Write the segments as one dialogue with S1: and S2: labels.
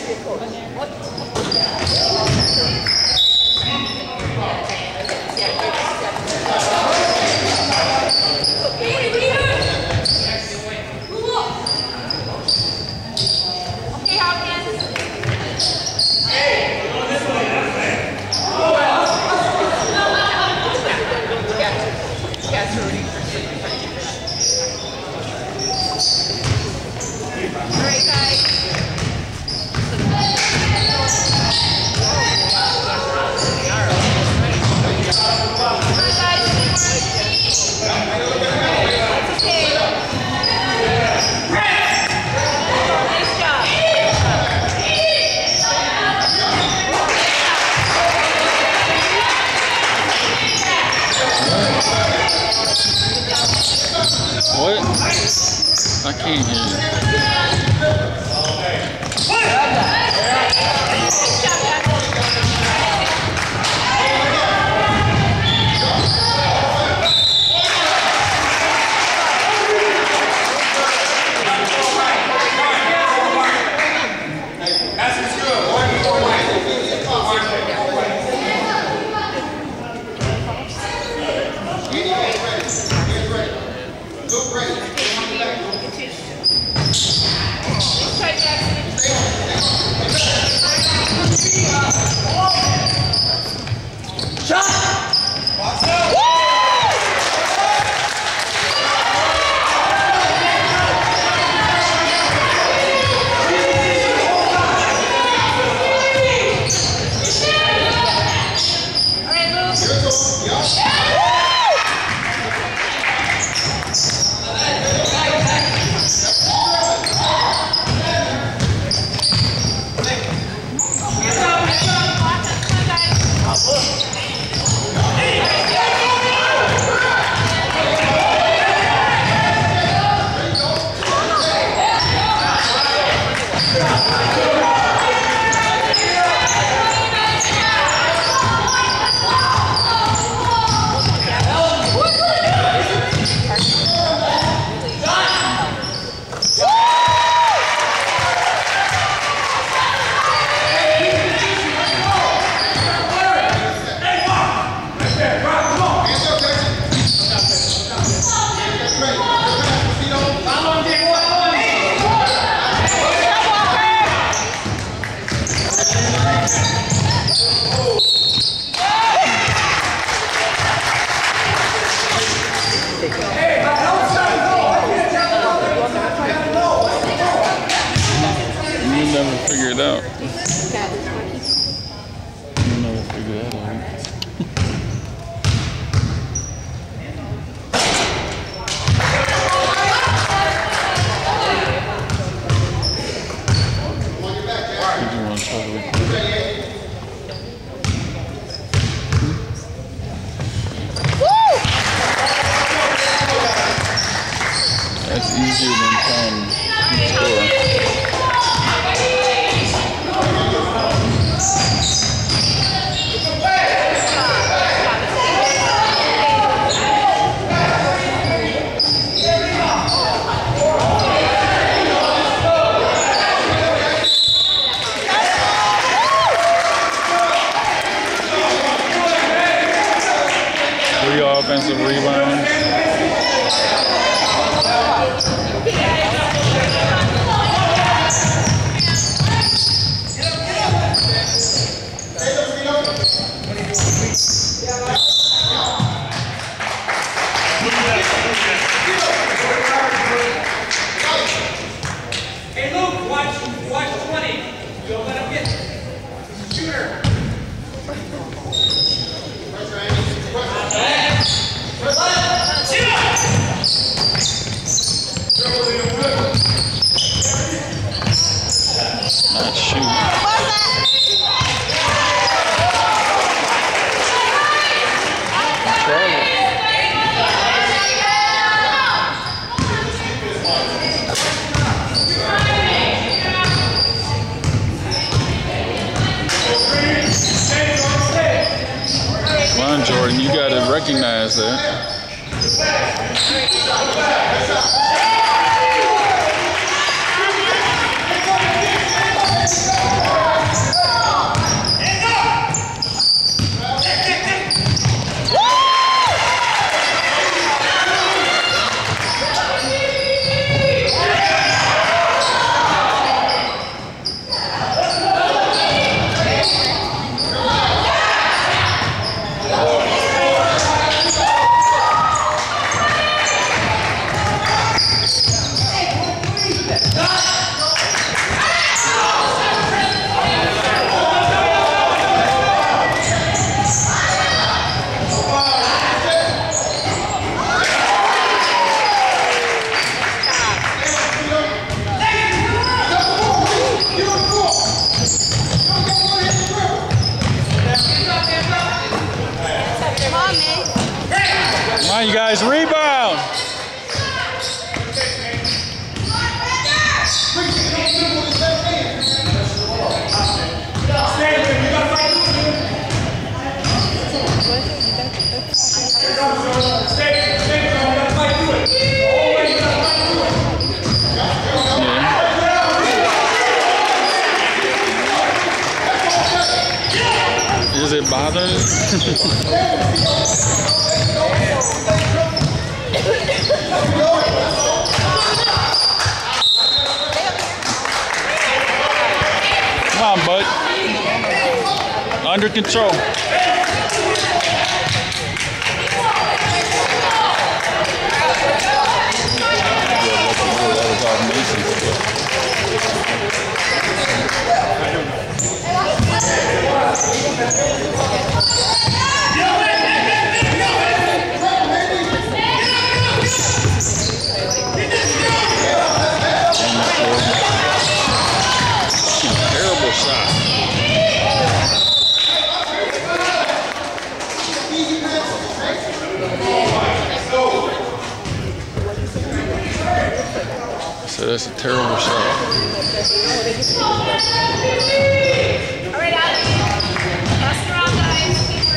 S1: What? I can't hear you. Figure it out. You'll never figure that out. Did you want to try to record? That's easier than trying to score. Offensive rebounds.
S2: Hey Luke, watch 20. Don't let him get it. Shooter.
S1: Not shooting. Come on, Jordan, you gotta recognize that. bothering you? Come on, bud. Under control. That was all Mason's stuff. Terrible shot. So that's a terrible shot.
S3: All right, Abby. Pass it around, guys.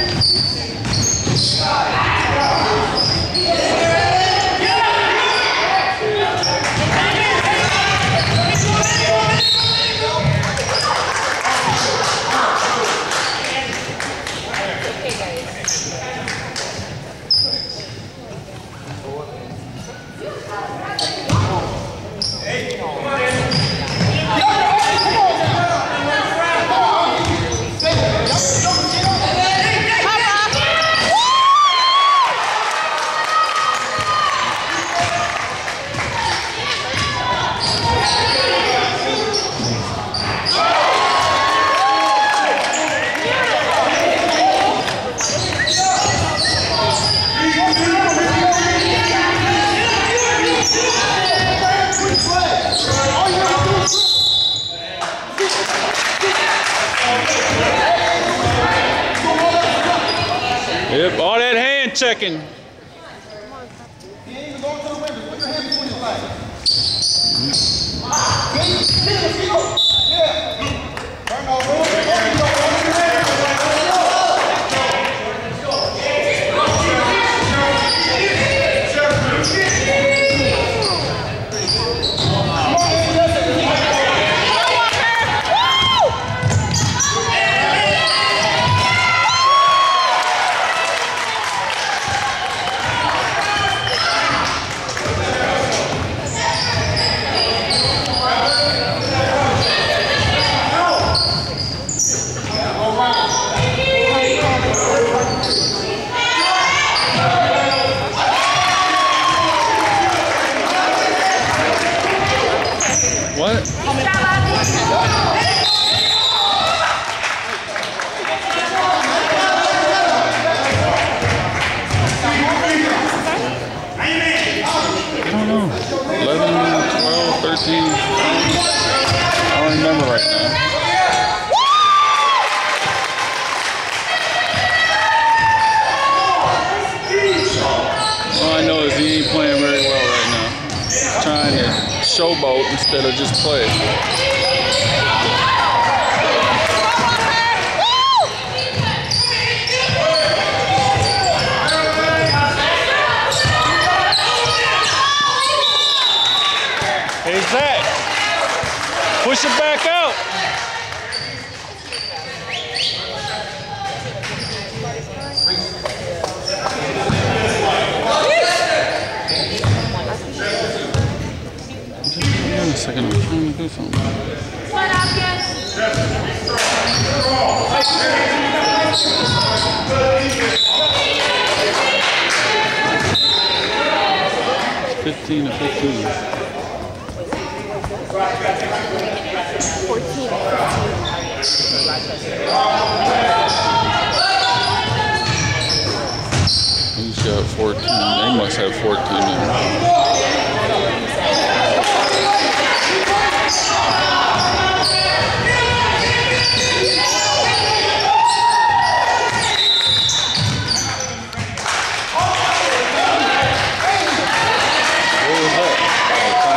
S1: Yep, all that hand checking. What? I don't know. 11, 12, 13. I don't remember right now. All I know is he ain't playing very well right now. He's trying to showboat instead of just play. Hey Zach, push it back out. Wait a second, I'm trying to do something.
S3: What, Hopkins?
S1: 15 to 15.
S3: 14.
S1: He's got 14. They must have 14 now. What was that?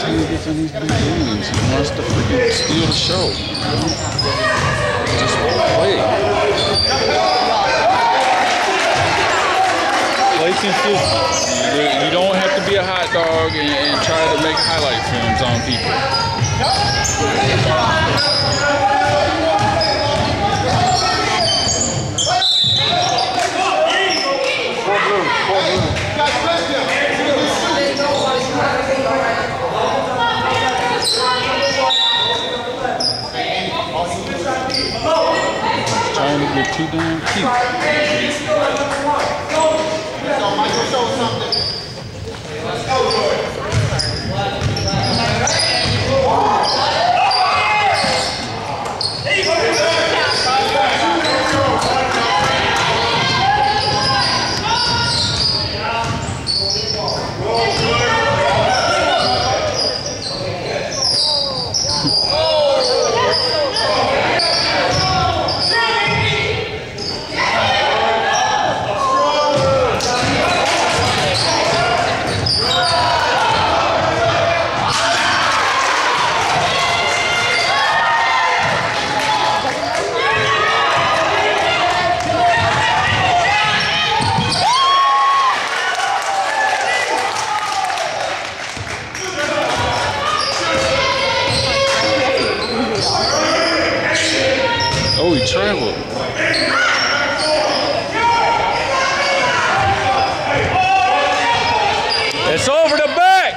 S1: he gets in these big games, he wants to freaking steal the show. Just play. Play consistent. You don't have to be a hot dog and try to make highlight films on people. Trying to get too damn cute. Oh, he traveled. It's over the back.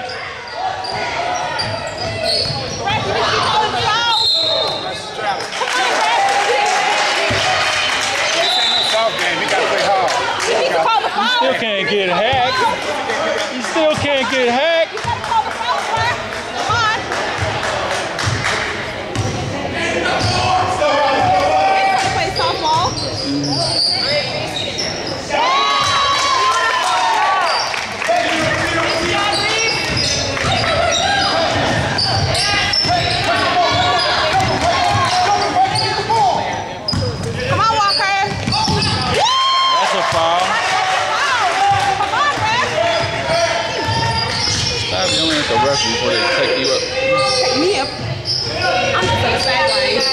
S1: You still can't get hacked. You still can't get hacked. The rest before they take you up.
S3: Take me up. I'm just on the sideline.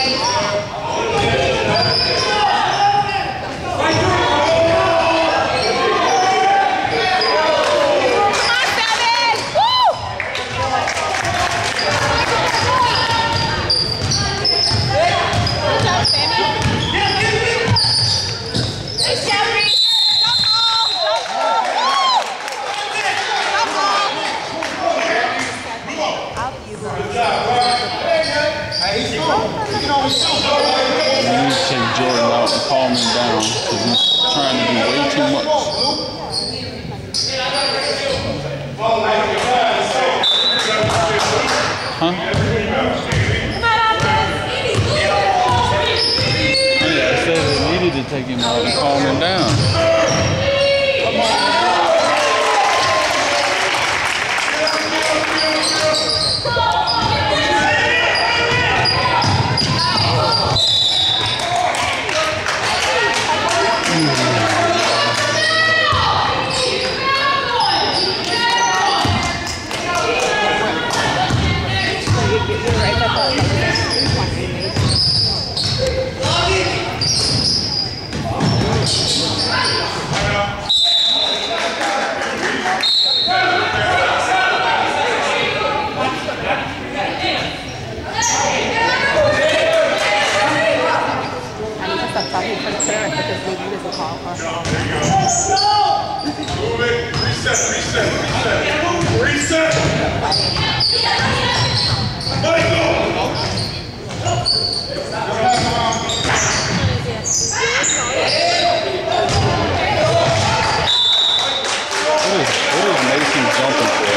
S3: Come on, Seven! Woo! Good job, Sammy. Hey, Sammy! Jump on! Jump on! Jump on!
S1: You need to take Jordan out and calm him down because he's trying to do way too much. Huh? Yeah, I said they needed to take him out and calm him down.
S4: Reset!
S1: What is Mason jumping for?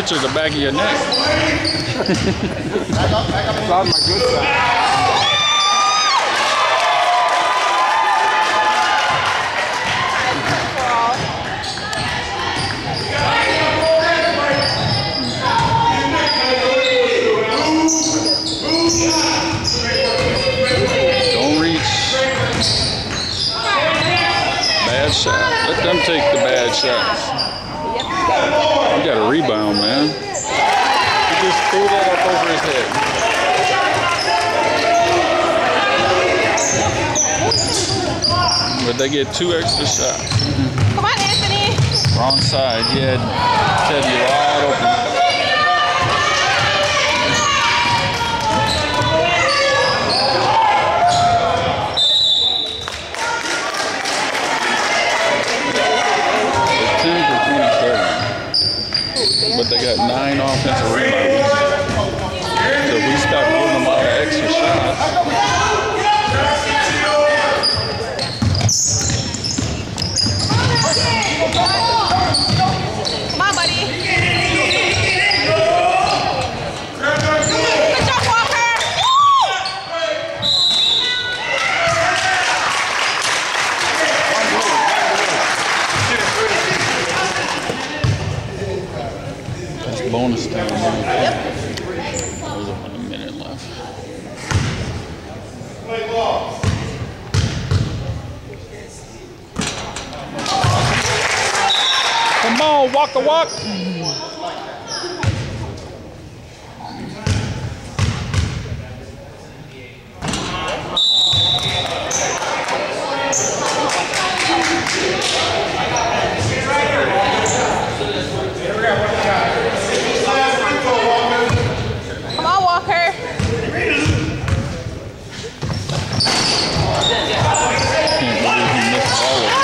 S1: picture of the back of your neck.
S4: It's on my good side.
S1: Don't reach. Bad shot. Let them take the bad shots. You got a rebound, man. He just threw that up over his head. But they get 2 extra shots.
S3: Come on, Anthony.
S1: Wrong side. He had Teddy wide open. But they got 9 offensive rebounds. So if we stop giving them all the extra shots.
S3: Come on, buddy. Good job, Walker.
S1: Bonus time. Yep. There's about a minute left. Come on, walk the walk.
S3: Come on, Walker.
S1: Can't believe he missed all of it.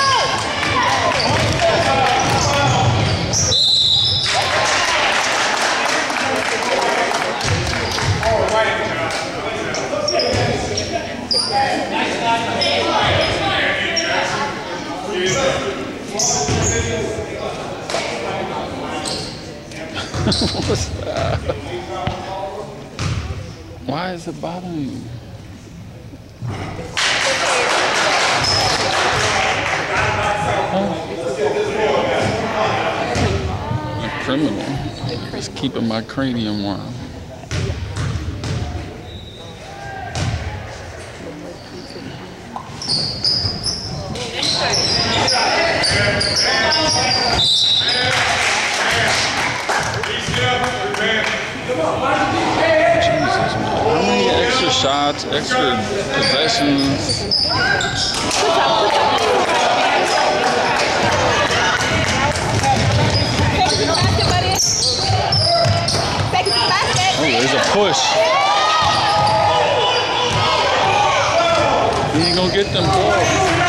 S1: What's that? Why is it bothering you? A criminal. Just keeping my cranium warm. Jesus, man. How many extra shots, extra possessions? Oh, there's a push. He ain't gonna get them balls.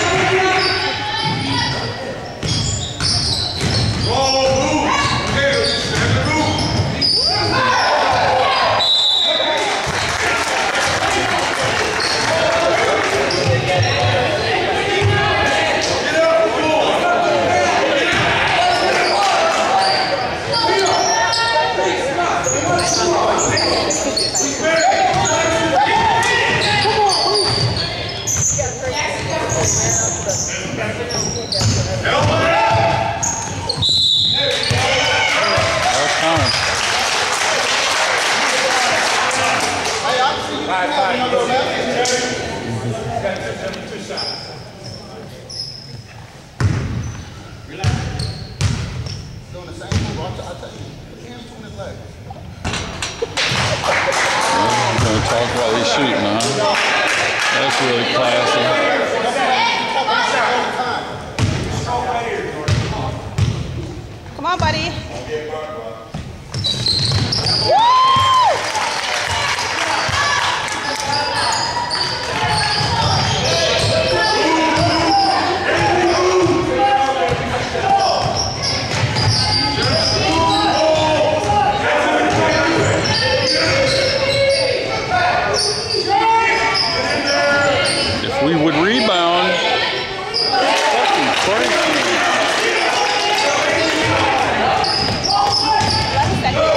S1: Talk while he's shooting, huh? That's really classy.
S3: Come on, buddy.
S1: We would rebound. Fucking crazy.
S3: 11 seconds.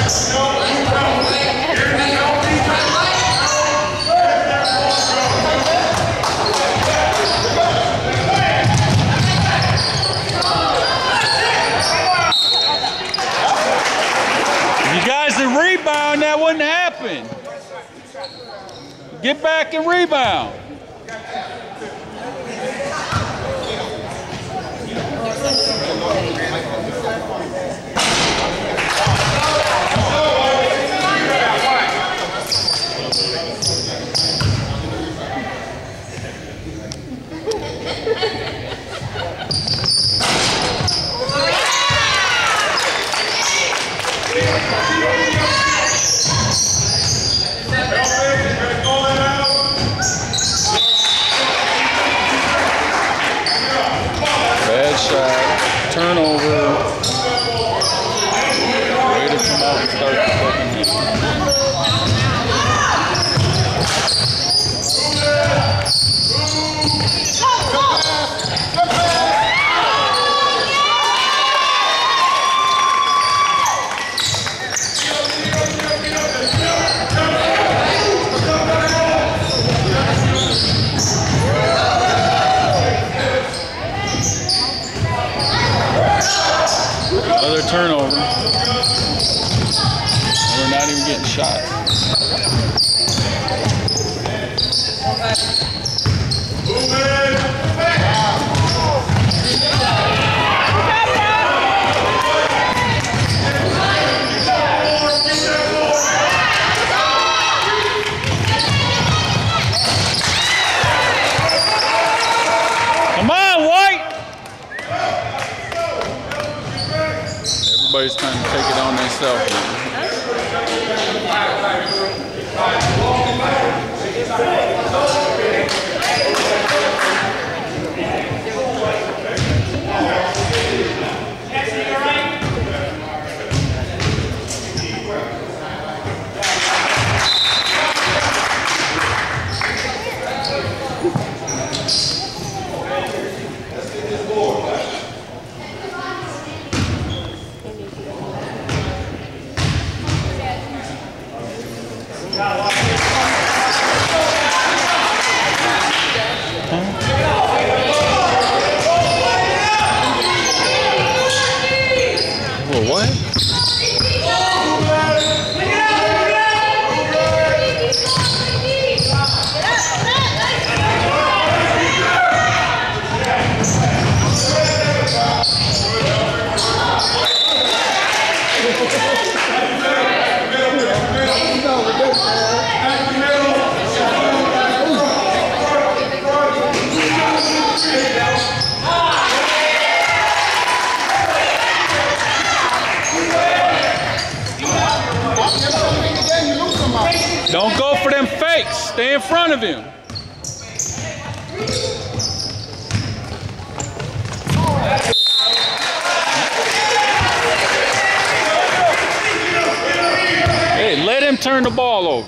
S1: Rebound, that wouldn't happen. Get back and rebound. Bad shot, turnover. Way to come out and start the second half. Another turnover. We're not even getting shot. Come on, White! Everybody's trying to take it on themselves. What? Don't go for them fakes. Stay in front of him. Hey, let him turn the ball over.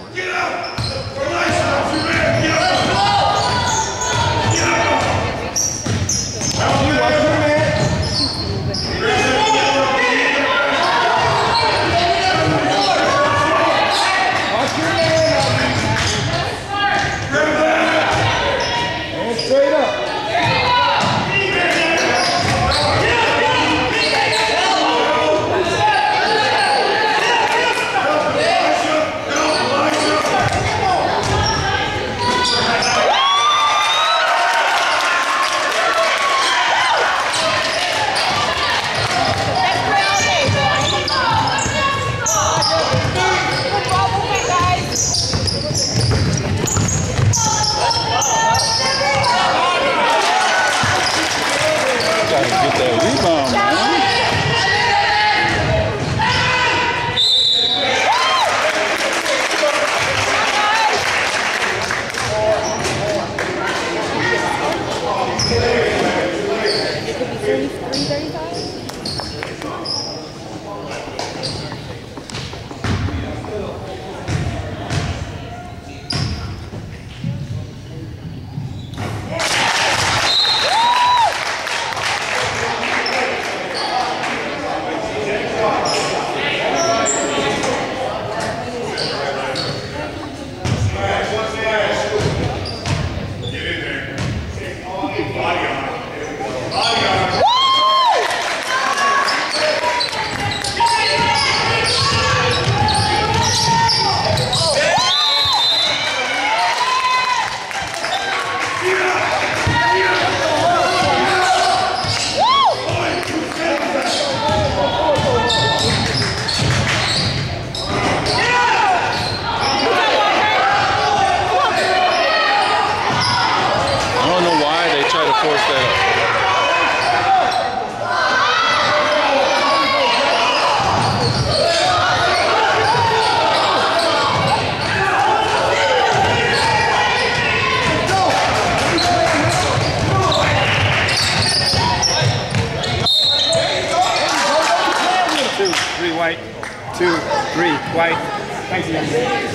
S4: 23, white. Thank you.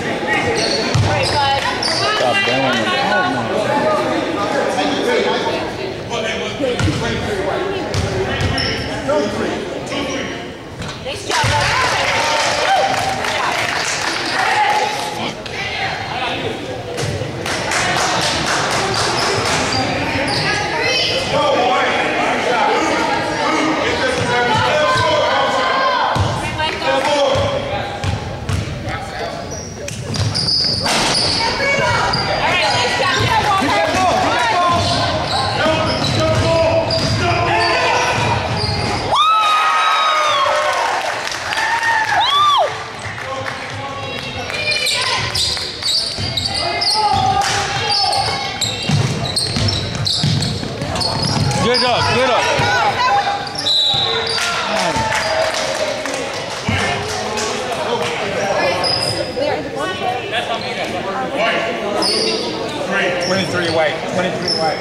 S1: Stop doing it.
S3: Nice job,
S1: Good up, good up.
S4: 23 white. 23 white.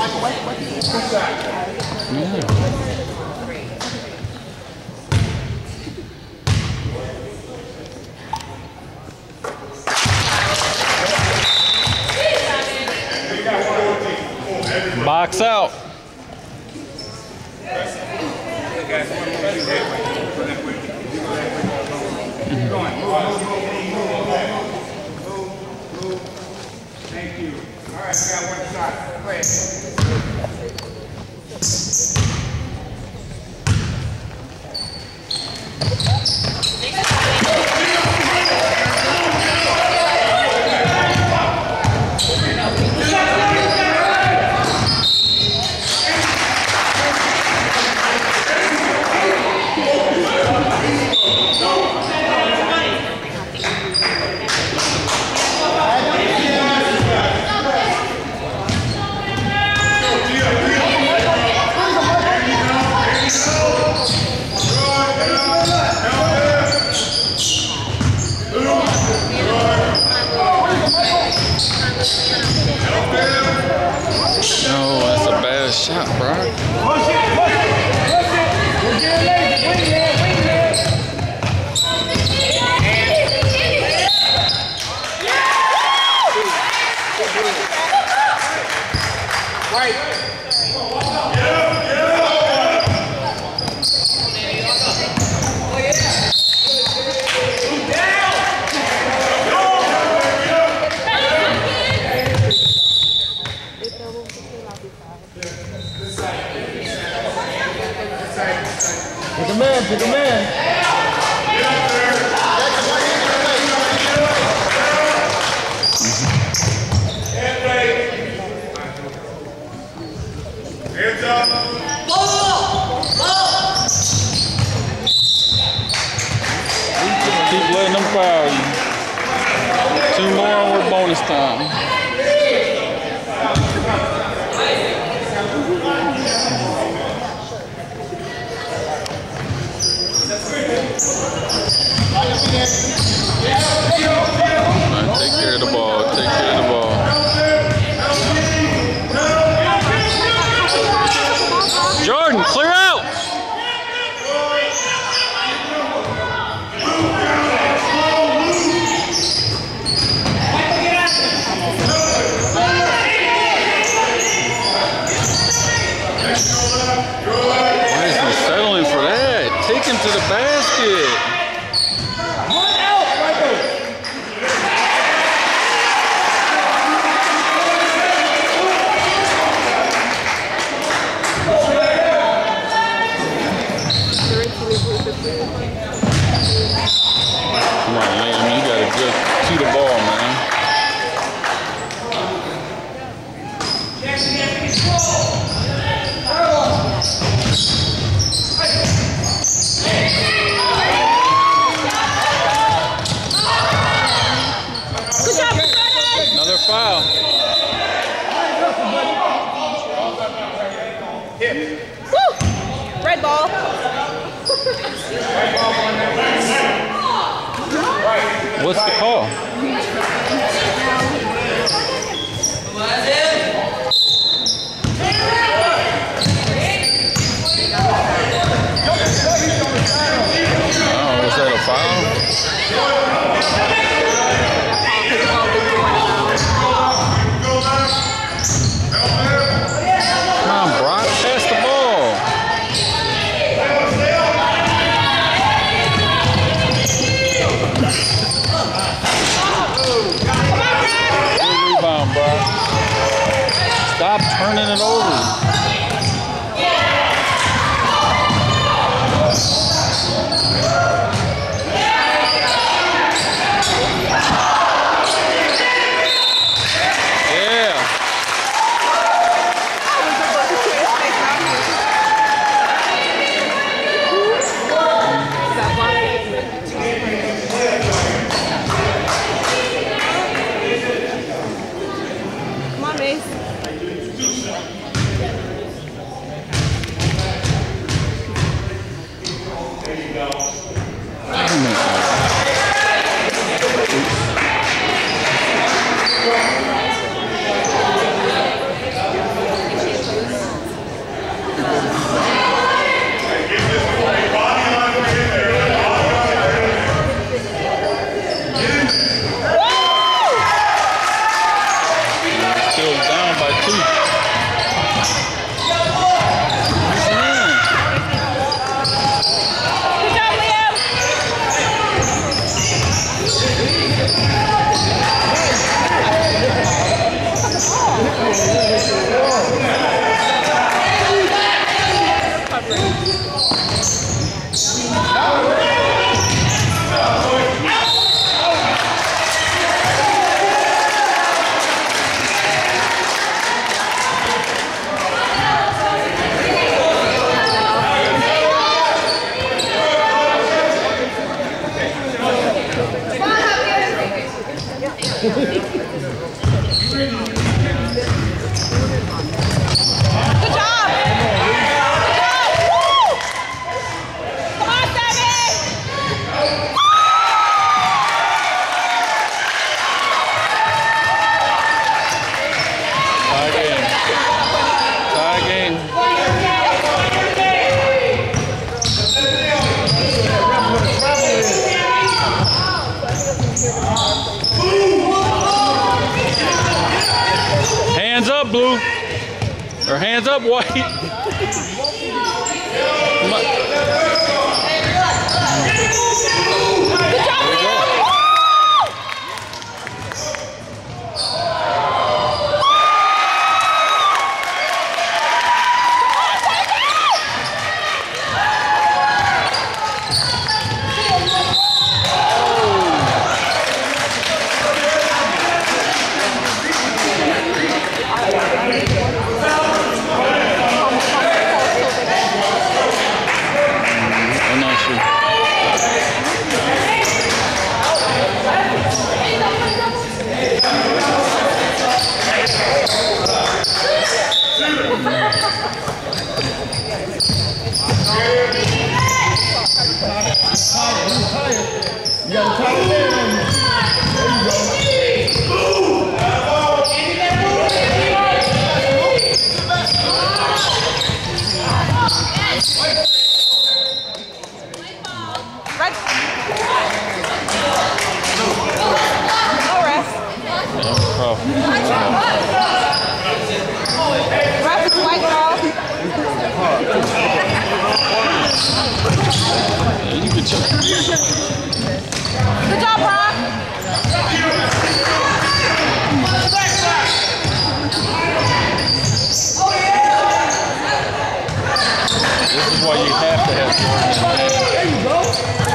S1: Box out.
S4: Thank you. All right, we got one shot. Go ahead.
S1: No, that's a bad shot, bro.
S4: Push it, push it, push it. We'll get it lazy. Wing it, wing it. Right. Pick him in, pick him in.
S2: Hands up.
S1: Keep letting them foul you. 2 more and we're bonus time. Right, take care of the ball. Take care of the ball. Jordan, clear out. Why is he settling for that? Take him to the basket. Come on, man. You gotta just shoot the ball, man. Another foul.
S3: Woo! Red ball.
S1: What's the call? Oh, was that a foul? Stop turning it over. Hands up, Blue. Or hands up, White. Come on.
S4: You got to tie it down. There you go.
S3: Good job, Brock.
S1: This is why you have to have Jordan in there.
S4: There you go.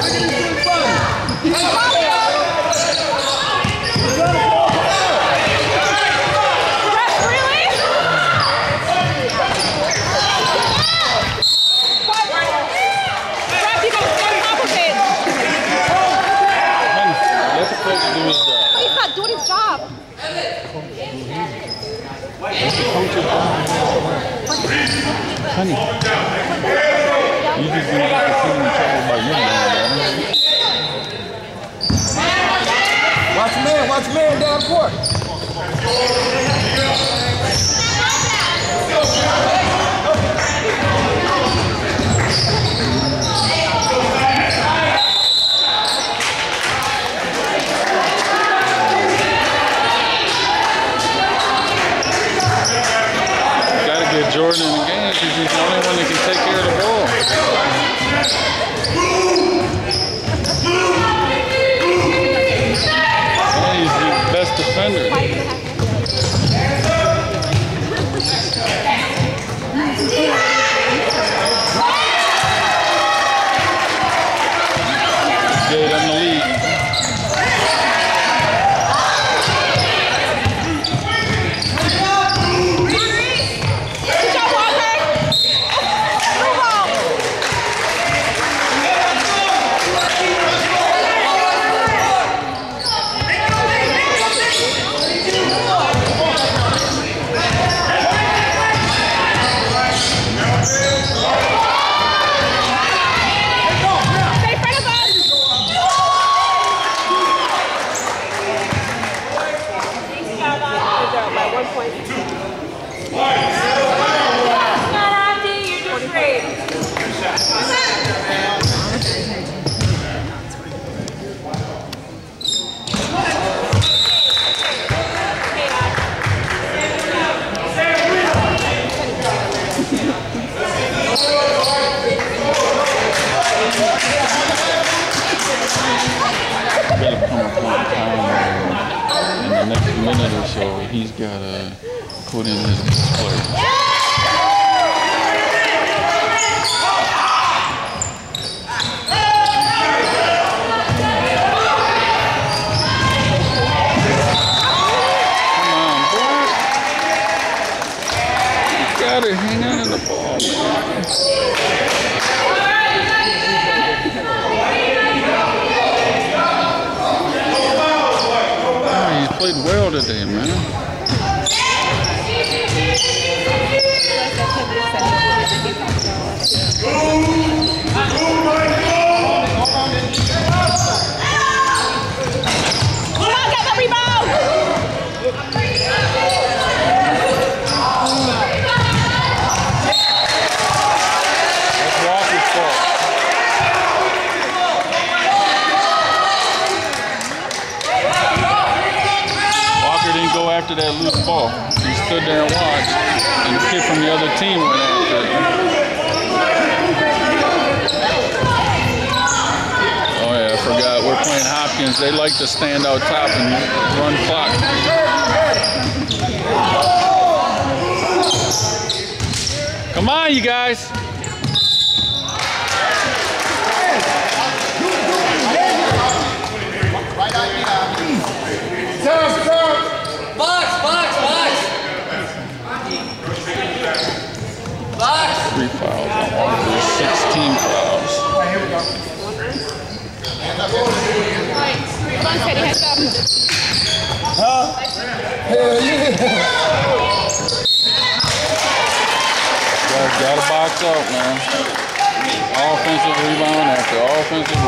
S3: He's not doing his job.
S1: Honey, you just gonna get the team in trouble by your man.
S4: Watch your man down court.
S1: Jordan in the game because he's the only one that can take care of the ball. And he's the best defender. gonna come upon time in the next minute or so. He's gotta put in his best play. Gotta hang on to the ball, man. Oh, he's played well today, man. After that loose ball, he stood there and watched, and the kid from the other team went after it. Oh yeah, I forgot, we're playing Hopkins. They like to stand out top and run clock. Come on, you guys. Three fouls on Walker, 16 fouls.
S3: Come on, Teddy, heads up.
S4: Huh? Hell yeah.
S1: Guys gotta box out, man. Offensive rebound after offensive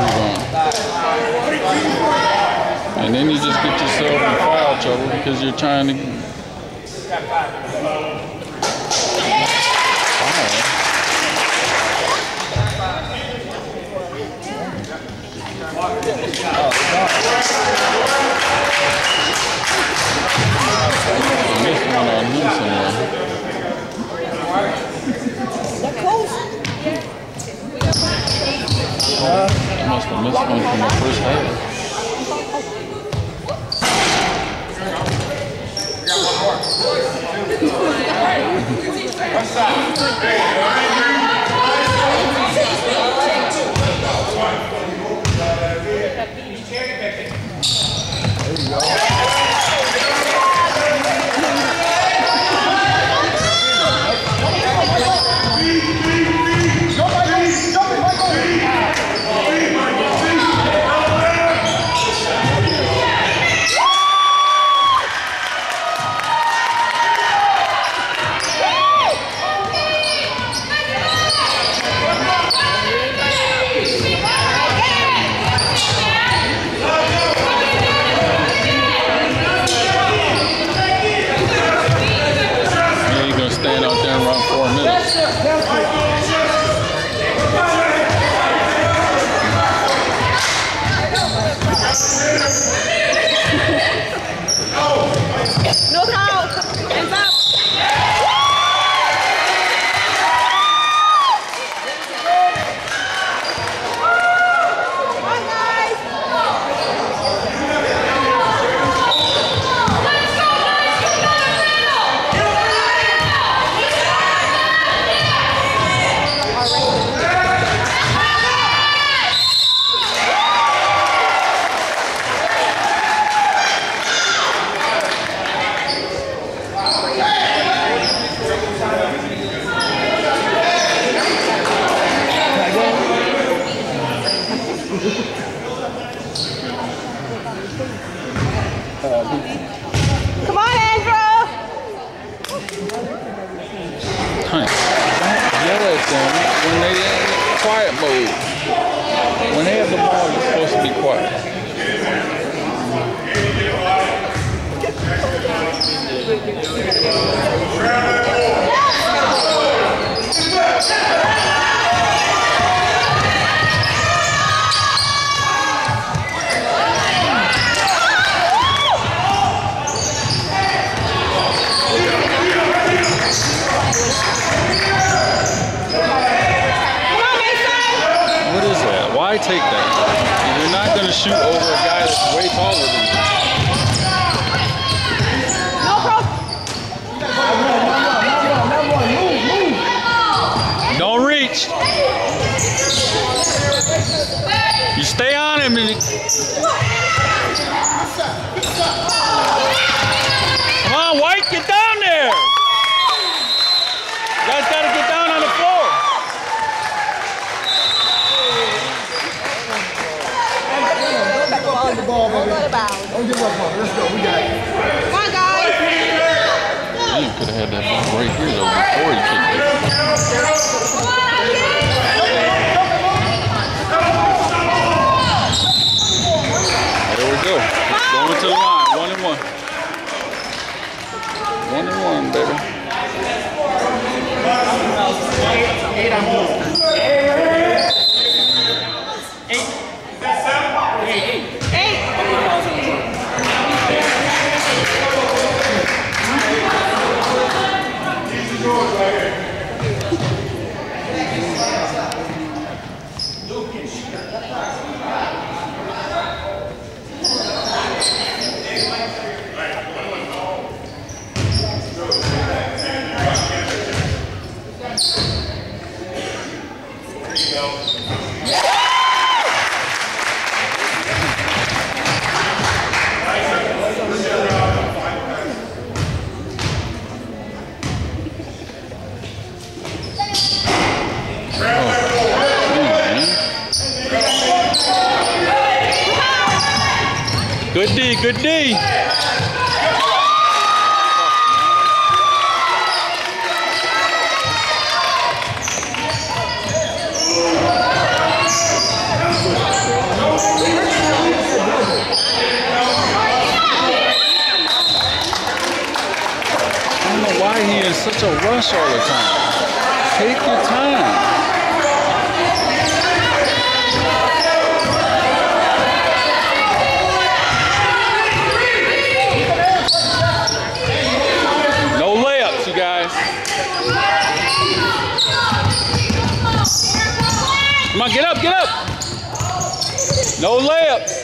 S1: rebound. And then you just get yourself in foul trouble because you're trying to... I must have missed one from the first half.
S3: Come on, Andrew!
S1: Don't yell at them when they're in quiet mode. When they have the ball, you're supposed to be quiet. Why take that? You're not going to shoot over a guy guy that's way taller than him.
S3: No problem.
S1: Don't reach. You stay on him. Come on, White, get down there. You guys got to get down on the floor.
S4: Don't give up on it. Let's go. We got it.
S3: Come on, guys.
S1: You could have had that ball right here though before he kicked it. There we go. Going to the line. 1-1. 1-1, baby. Good D, good D. Why he in such a rush all the time? Take your time. No layups, you guys. Come on, get up, get up. No layups.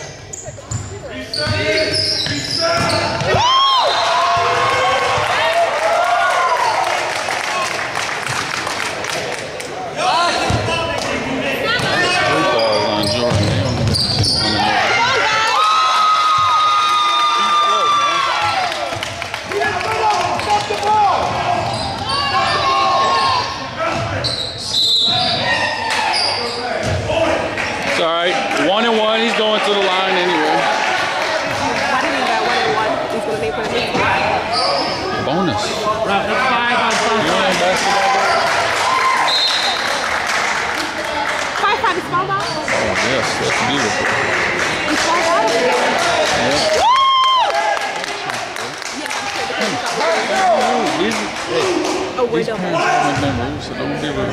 S1: It's all right. 1-1. He's going to the line anyway.
S3: Why do you mean by 1-1? He's going to make for the next one.
S1: Bonus.
S2: Right, that's 5 on 5.
S1: You know basketball?
S3: 5-5 is small ball?
S1: Oh, yes. That's beautiful.
S3: It's small ball?
S1: Yeah.
S3: Oh, we're
S1: These
S3: done.
S1: parents haven't been rude, so don't be rude.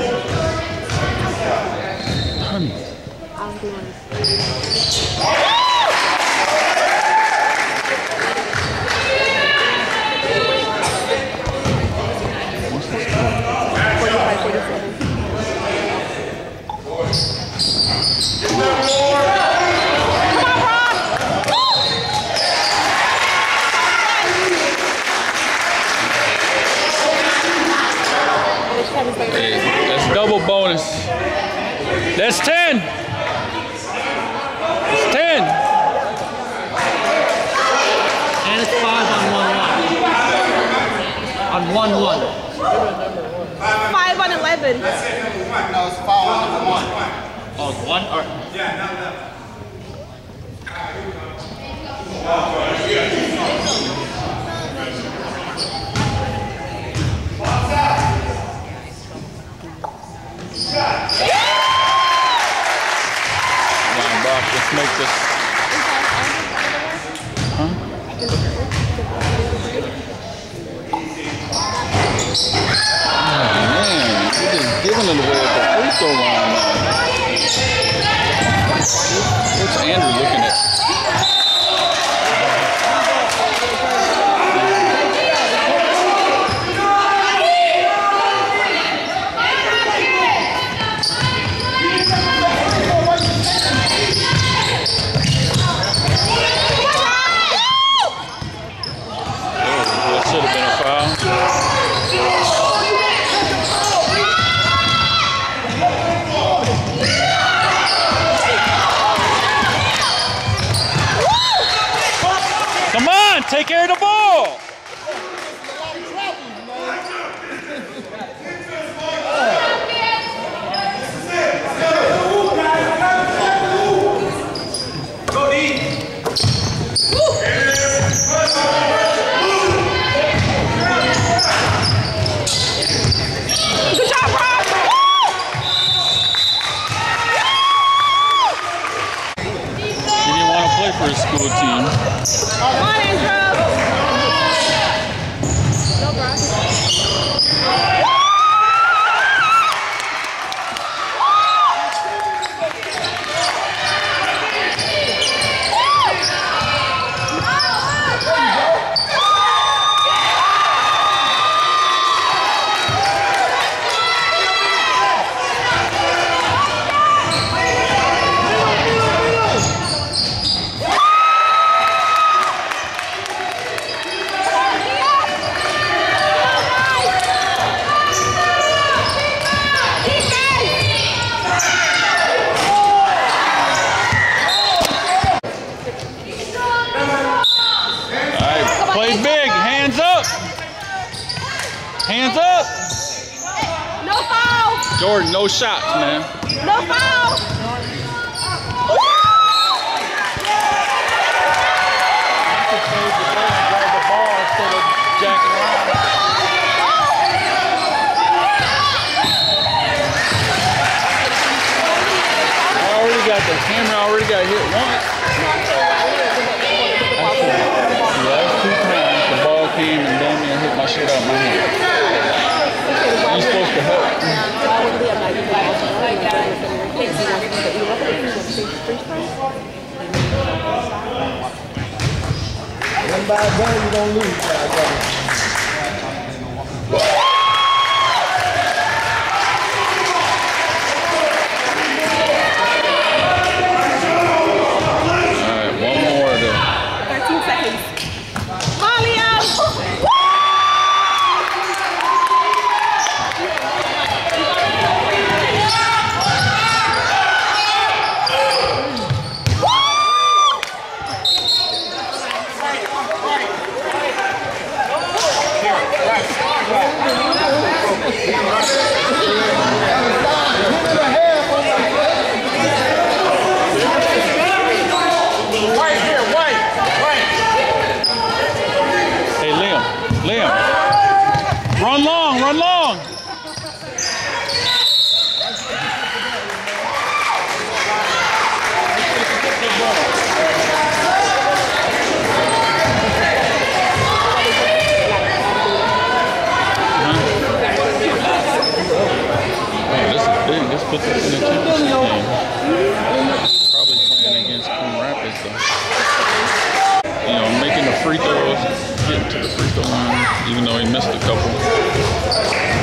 S1: Honey.
S3: I'm doing
S1: What's the score?
S3: 45-47.
S1: Hey, that's double bonus. That's 10. It's 10.
S2: And it's 5 on 1-1. On 1-1.
S3: 5 on 11.
S5: No, it's foul on number 1.
S2: Oh, it's 1 or?
S1: Let's make this. Huh? Oh, man, you're just giving it away at the free throw line now. What's Andrew looking at? take care of the ball.
S3: Good job, Rob.
S1: He didn't want to play for his school team.
S3: Come on, Andrew. Go, bro.
S1: Play big. Hands up. Hands up.
S3: No foul.
S1: Jordan, no shots, man.
S3: No foul.
S1: The camera already got hit once. The last 2 times the ball came and damn near hit my shit out my hand. You're supposed to help.
S4: One by one, you don't lose.
S1: Liam, run long, run long. This puts us in the championship game. Probably playing against Coon Rapids though. You know, making the free throws, getting to the free throw line, even though he missed a couple.